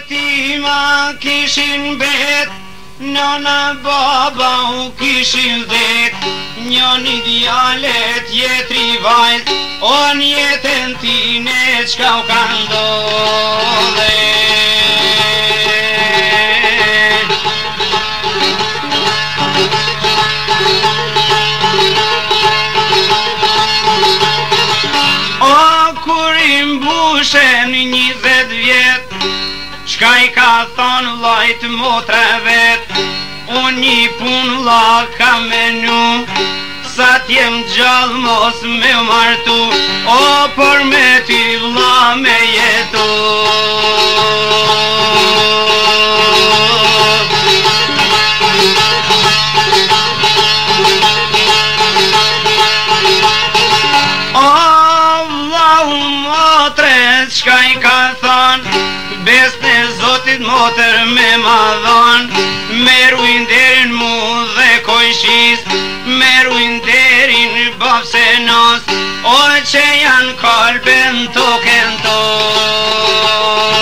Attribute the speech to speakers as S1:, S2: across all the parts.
S1: Jetima kishin bet, nana baba u kishin det, njoni djalet jetri vajt, o njetën tine qka u kanë ndodhe. O kur I mbushen 20 vjet, qka I ka thonë vllajt motra vet, unë një pun vlla ka menu, sa t'jem gjallë mos me martu, o por me ty vlla me jetu. Qka I ka thonë, besë në Zotit motër me ma dhonë, meru I nderin mu dhe kojshis, meru I nderin bab se nos, o që janë kalben token tonë.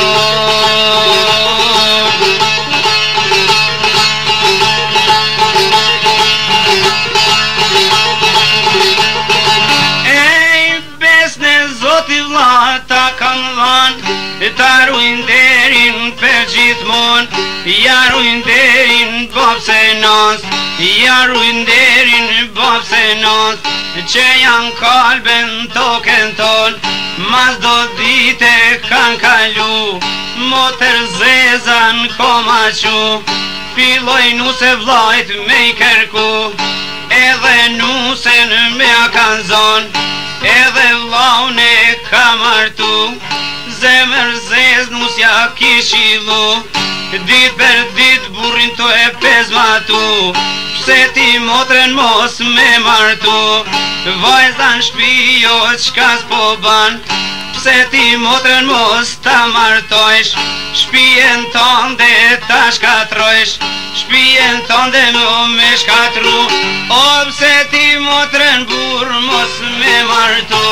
S1: Ta kanë dhanë, ta ruin derin për gjithmon, ja ruin derin bab se nos, ja ruin derin bab se nos, që janë kalben token ton, mas do dite kanë kalu, motër zezan koma qu, filloj nuse vllajt me I kërku, edhe nusen me a kanë zonë, edhe vllaun e ka martu, zemër zez nusja kishilu, dit për dit burrin to e pezmatu, pse ti motrën mos me martu, vajzan shpijo qka s'po ban, pse ti motrën mos ta martojsh, shpijen tonde ta shkatrojsh, shpijen tonde me shkatru, o pse ti motrën burr mos me martu.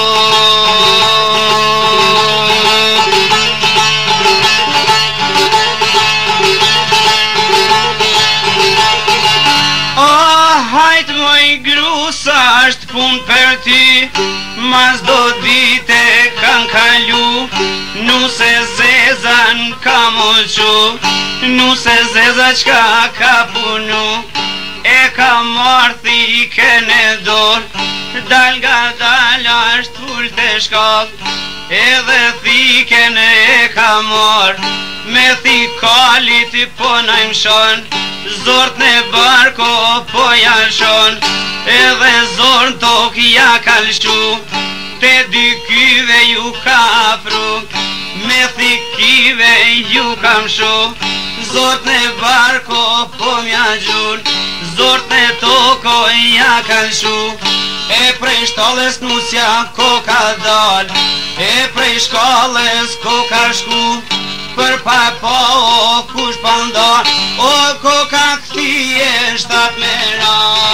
S1: Hajt moj gru sa është pun për ty, mas do dite kanë kalu, nuse zezan ka moqu, nuse zeza qka ka punu, e ka marthi kene dor, dal nga dal është full të shkall, edhe thiken e ka mar, me thikalit po na imshon, zort në barko po jalshon, edhe zorën tok ja kalshu, te dy kyve ju ka afru, me thikive ju kam shu, zort në barko po mja gjun, zort në toko ja kalshu, e prej shtalles nusja ko ka dal, e prej shkallës ko ka shku, për pa po o kush pandar, o ko ka këthi e shtat mera.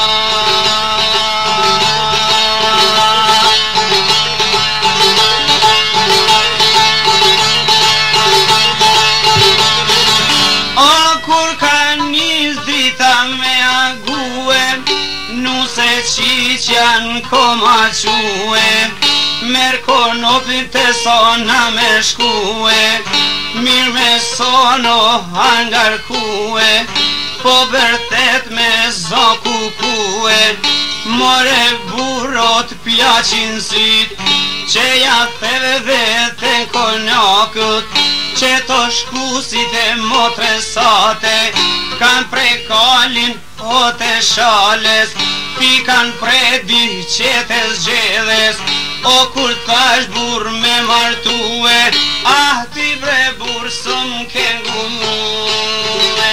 S1: O kur ka nis drita me ague, nuse qiqjan koma que, mer konopin të sona me shkue, mirë me sono hangarkue, po bërtet me zokukue, more burot pjaqin syt, që ja theve dhe të konjakut, që to shkusit e motre sate, kan prej kalin o të shales, pikan prej dyqetes gjedhes, o kur tash bur me martue, ah ti bre bur sëm ke ngumue.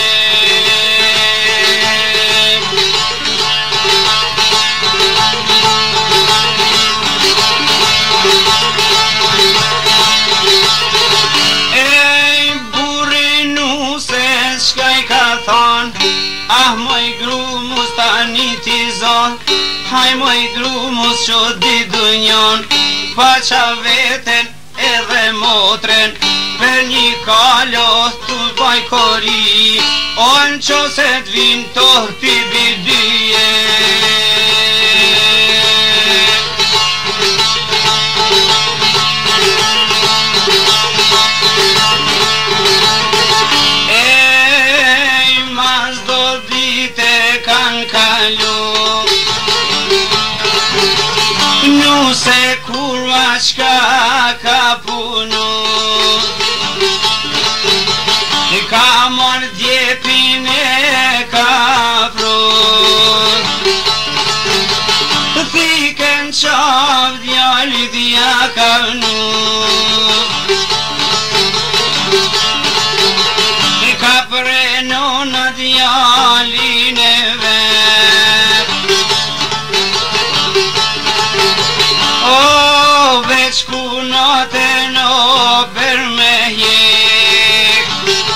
S1: Ej burri nuse qka I ka thon, ah moj gru mus tani ti zon, haj moj gru mus qo di dunjon, pa qa veten edhe motren, per një kalo tu bajkori, o në qo se t'vin to t'i bidije. Se kurva qka ka punu, ka mor djepin e ka prut, thiken qav djali dhja ka vnu, ka prenu në djalin e vet. O, veç kunote në për me hjek,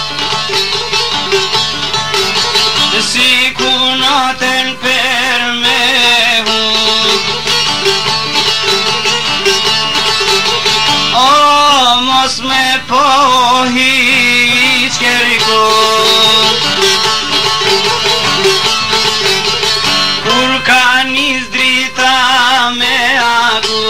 S1: si kunoten për me huk. O, mos me po hiq kërikut, kur ka nis drita me aku,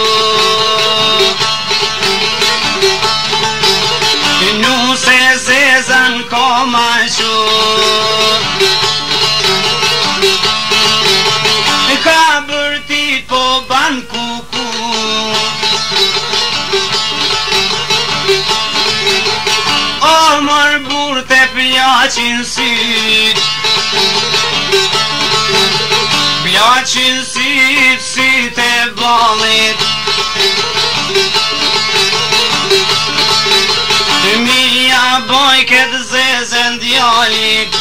S1: nu se zezan koma shuk, ka bërtit po ban kuku, o mër bur te pjaqin syt, pjaqin syt si te balit, mija boj këtë zezën djallit,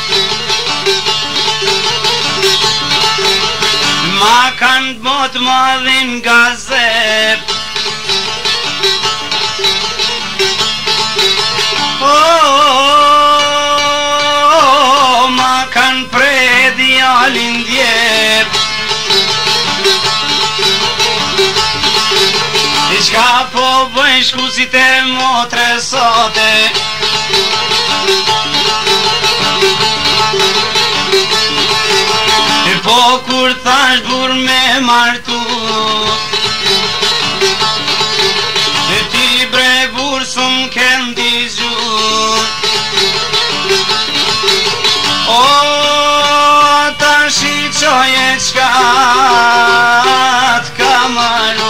S1: ma kanë bot madhin gazet. Ma kanë pre djallin djep, qka po bëjnë shkusit e motre sote, po kur thash bur me martu, ti bre bur s'm ken digju, o tash i qoje qka t'ka maru.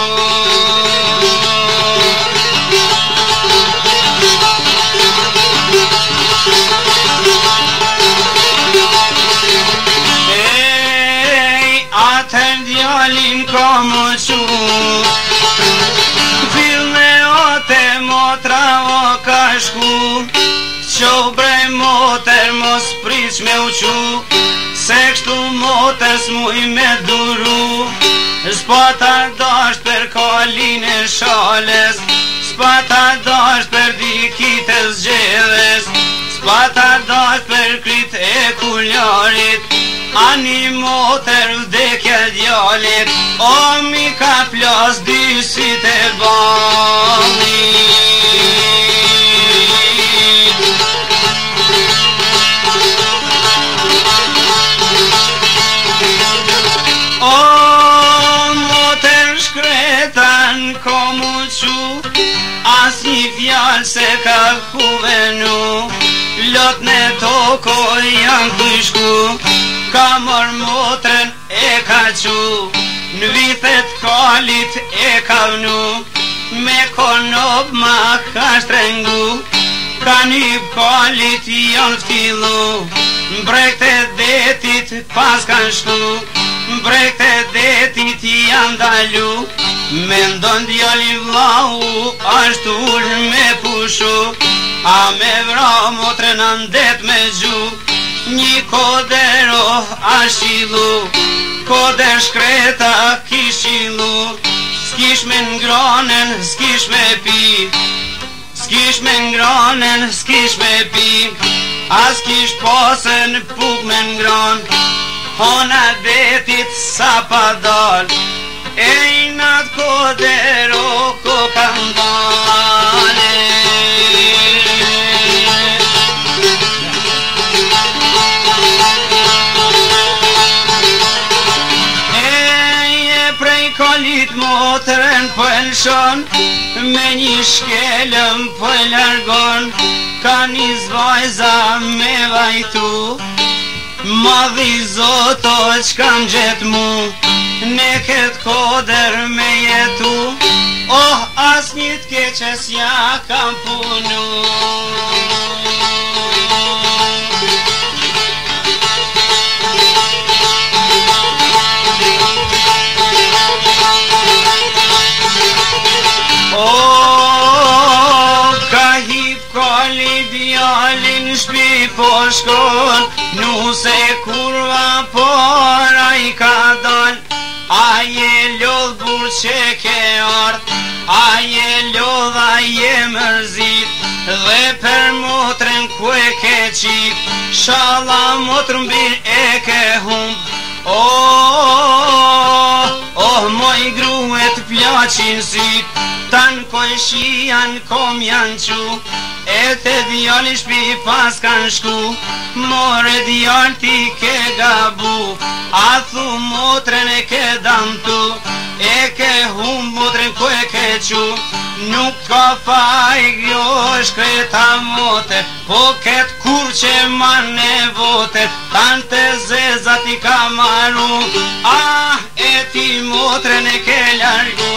S1: Atër djallin ka më qu, fil me ote motra o ka shku, qo bre moter mos priq me uqu, se kështu moter s'muj me duru, s'pata dasht për kalin e shales, s'pata dasht për dikit e zgjedhes, s'pata dasht për krit e kuljarit, ani moter vdekja djallit, o mi ka plas dysit e balit. O moter shkretan ko mu qu, as një fjall se ka kuvenu, lot në toko janë kushku, ka mor motren e ka qu, në vithet kalit e ka vnu, me konob ma ka shtrengu, ka një kalit janë ftilu, mbrekt e detit pas kan shku, mbrekt e detit janë dalu, me ndon djali vlau ashtu me pushu, a me vra motren andet me gju, një kodero ashilu, koder shkreta kishilu, s'kish me ngronen, s'kish me pi, s'kish me ngronen, s'kish me pi, as kish posen puk me ngron, hona detit sa pa dal, e i nat kodero ko kandal. prej kolit motrën pëlshon, me një shkelëm për largon, ka një zvajza me vajtu. Madhi Zoto ç'kam gjet mu, ne këtë koder me jetu, oh as një t'keqes ja kam punu. Djalin shpi po shkon, nuse kurva por a I ka dal. A je lodh bur që ke art, a je lodh a je mërzit, dhe për motrën ku e ke qip, shala motrën bir e ke humb. Oh, moj gruet plaqin syt, tan koj shian kom janë qu, e te djali shpi pas kan shku, more djal ti ke gabu, a thu motrën e ke damtu, e ke hum motrën ku e ke qu, nuk ka faj kjo shkreta mote, po ket kur që ma nevote, tante zezat I ka maru, ah e ti motrën e ke largu.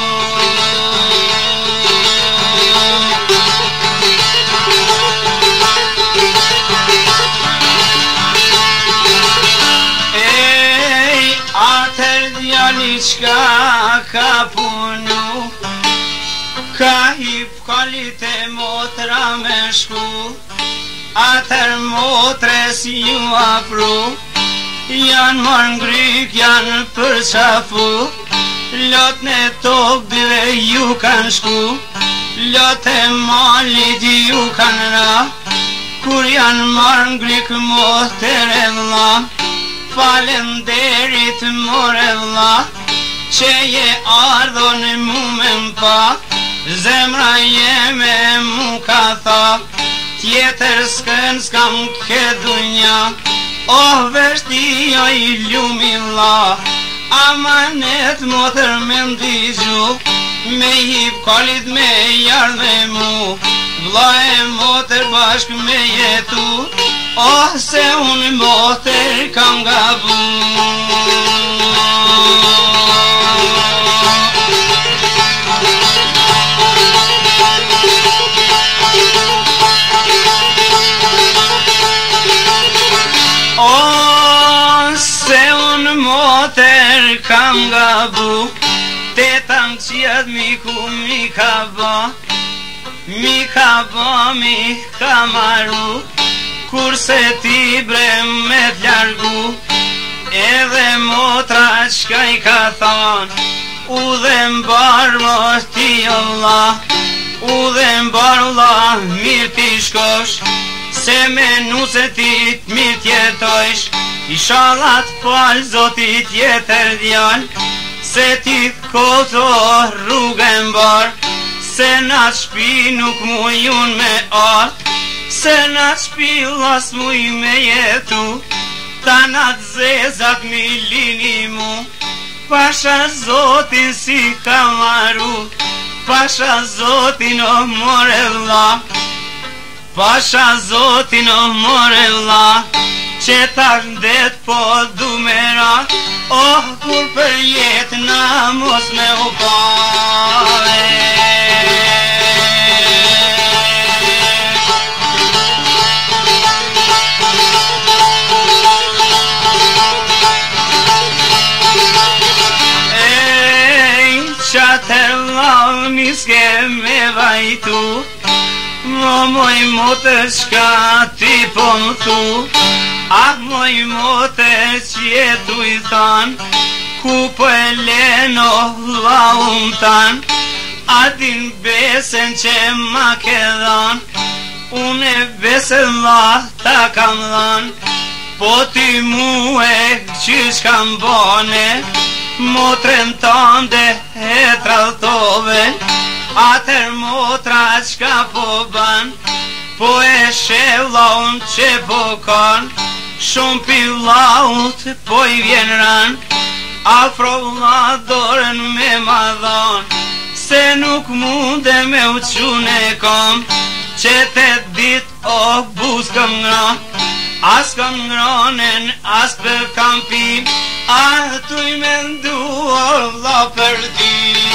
S1: Djali qka ka punu, ka hip kalit e motra me shku, atër motres ju afru, janë marrë ngryk, janë përqafu, lot në tok dhe ju kanë shku, lot e malit ju kanë ra, kur janë marrë ngryk moter e vla, falenderit more vla, që je ardhon mu me mpa, zemra jeme mu ka tha, tjetër s'kën s'kam ke dunja, oh veshti jo I lumi vla, amanet motër me mdigju, me hip kalit me jardhe mu, vla e motër bashk me jetu, oh se unë motër kam gabu. Oh se unë motër kam gabu, te tam qijat miku mi ka ba, mi ka maru, kurse ti bre me t'largu, edhe motra qka I ka thon, u dhe mbar mos ti o vla, u dhe mbar vla mirë ti shkosh, se me nuse ti t'mirë tjetojsh, Ishallah t'fal Zoti tjetër djal, se ti t'koto rrugë mbar, se na shpi nuk mujun me art, se na shpi las muj me jetu, ta na t'zezat mi lini mu, pasha Zotin si ka maru, pasha Zotin o more vla, pasha Zotin o more vla, që tash ndet po du mera, oh kur për jetë na mos me u pare. Qatër vlau niske me vajtu, moj motër qka ti po më thu, ah moj motër qjetu I than, ku po e leno vlau tan, adin besen që ma ke dhan, une besen vla ta kam dhan, po ti mu e qysh kam bone, motrën tënde e tradhtove, atër motra qka po ban, po e sheh vllaun që po kan, shumë pi vllaut po I vjen ran, afro vlla dorën ma dhon, se nuk munde me u qune kom, që te dit o buz këm ngron, as këm ngronen, as për kampi, tu I me nduar vlla për ti.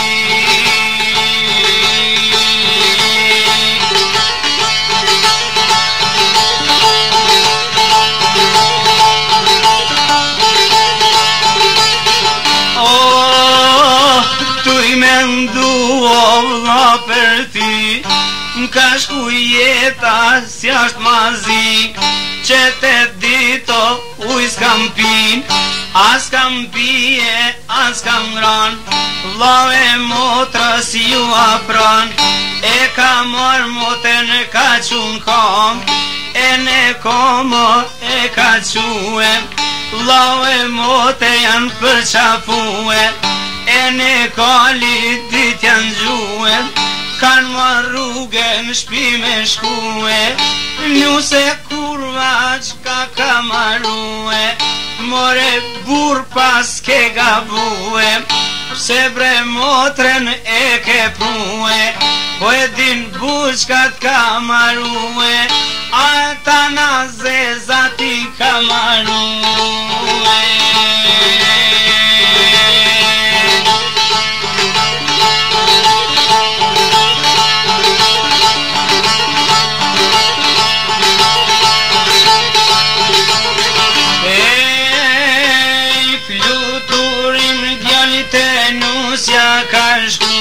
S1: Vlla për ti, m'ka shku jeta si ashtë mazi, që te dito uj s'kam pin, as kam pije, as kam ngran, vlla e motra si ju apran, e ka mor moten ka qun kom, e ne komo e ka que, vlla e mote janë përqafue, e ne kali dit janë gjue, kanë ma rrugën shpi me shkue, njuse kurva qka ka marue, more bur pas ke gabue, se bre motren e ke prue, po e din buqkat ka marue, ata na zezati ka marue. Nusja ka shku,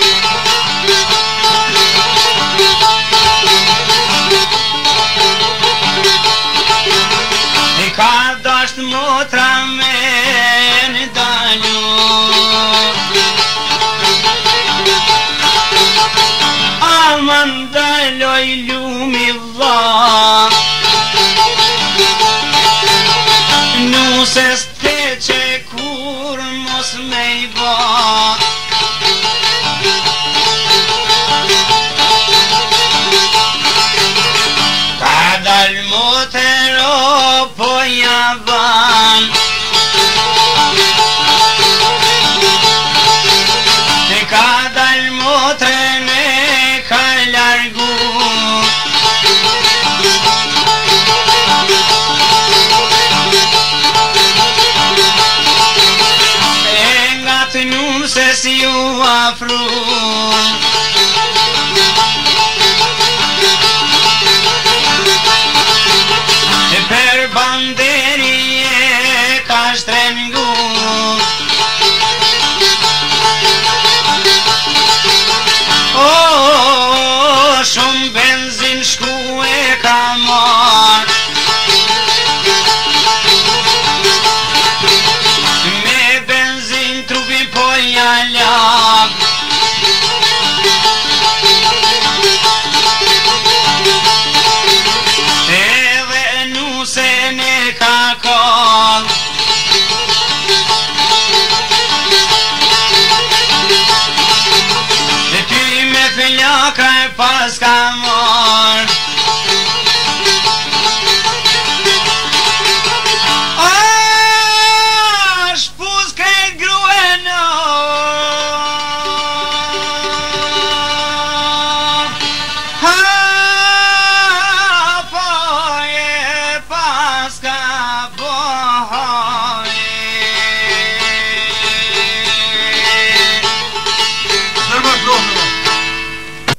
S1: e ka dasht motra me në dalu, aman daloj lumi vlla, nuses te që kur mos me I ba, ka dal motero po javan, te ka dal motren e ka largu, se si ju afru, e per banderi e ka shtrengu, shumë benzin shku e ka mar, edhe nuse ne ka kall, e ty me fëllaka e pas ka mar,